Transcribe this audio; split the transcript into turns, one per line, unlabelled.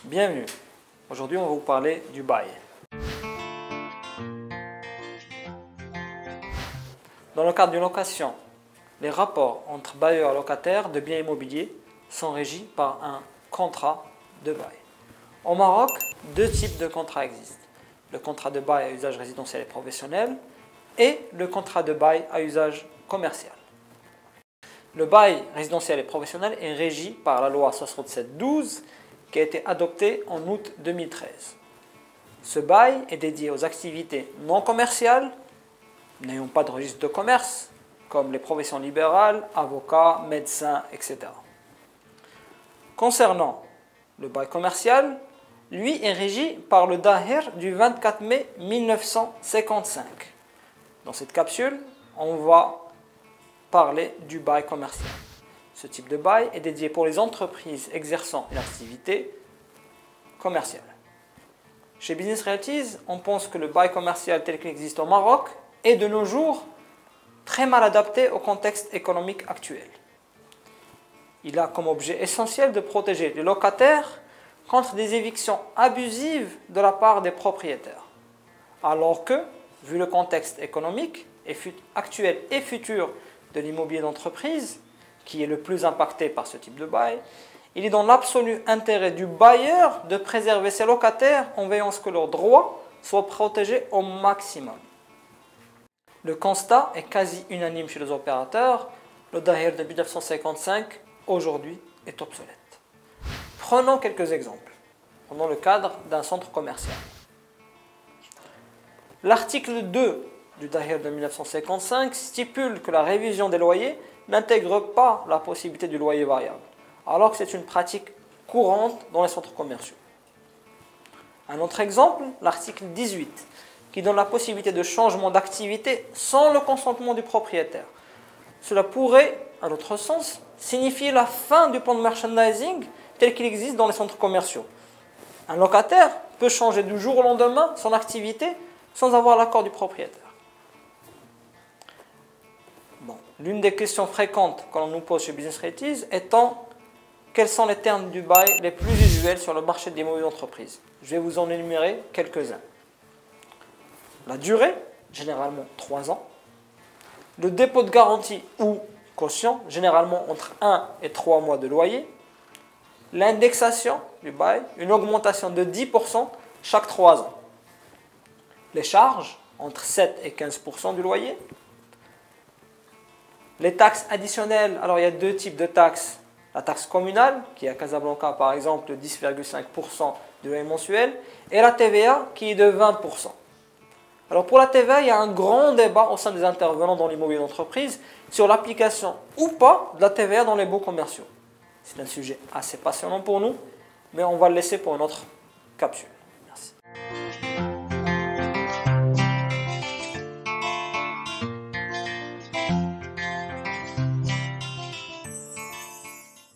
Bienvenue. Aujourd'hui, on va vous parler du bail. Dans le cadre d'une location, les rapports entre bailleurs et locataires de biens immobiliers sont régis par un contrat de bail. Au Maroc, deux types de contrats existent. Le contrat de bail à usage résidentiel et professionnel et le contrat de bail à usage commercial. Le bail résidentiel et professionnel est régi par la loi 67/12 qui a été adoptée en août 2013. Ce bail est dédié aux activités non commerciales, n'ayant pas de registre de commerce, comme les professions libérales, avocats, médecins, etc. Concernant le bail commercial, lui est régi par le Dahir du 24 mai 1955. Dans cette capsule, on va parler du bail commercial. Ce type de bail est dédié pour les entreprises exerçant une activité commerciale. Chez Business Realties, on pense que le bail commercial tel qu'il existe au Maroc est de nos jours très mal adapté au contexte économique actuel. Il a comme objet essentiel de protéger les locataires contre des évictions abusives de la part des propriétaires. Alors que, vu le contexte économique actuel et futur de l'immobilier d'entreprise, qui est le plus impacté par ce type de bail, il est dans l'absolu intérêt du bailleur de préserver ses locataires en veillant à ce que leurs droits soient protégés au maximum. Le constat est quasi unanime chez les opérateurs, le Dahir de 1955 aujourd'hui est obsolète. Prenons quelques exemples. Prenons le cadre d'un centre commercial. L'article 2 du Dahir de 1955 stipule que la révision des loyers n'intègre pas la possibilité du loyer variable, alors que c'est une pratique courante dans les centres commerciaux. Un autre exemple, l'article 18, qui donne la possibilité de changement d'activité sans le consentement du propriétaire. Cela pourrait, à notre sens, signifier la fin du plan de merchandising tel qu'il existe dans les centres commerciaux. Un locataire peut changer du jour au lendemain son activité sans avoir l'accord du propriétaire. L'une des questions fréquentes que l'on nous pose chez Business Realties étant quels sont les termes du bail les plus usuels sur le marché de l'immobilier d'entreprise. Je vais vous en énumérer quelques-uns. La durée, généralement 3 ans. Le dépôt de garantie ou caution, généralement entre 1 et 3 mois de loyer. L'indexation du bail, une augmentation de 10% chaque 3 ans. Les charges, entre 7 et 15% du loyer. Les taxes additionnelles, alors il y a deux types de taxes. La taxe communale, qui est à Casablanca par exemple de 10,5% du loyer mensuel, et la TVA qui est de 20%. Alors pour la TVA, il y a un grand débat au sein des intervenants dans l'immobilier d'entreprise sur l'application ou pas de la TVA dans les baux commerciaux. C'est un sujet assez passionnant pour nous, mais on va le laisser pour une autre capsule. Merci.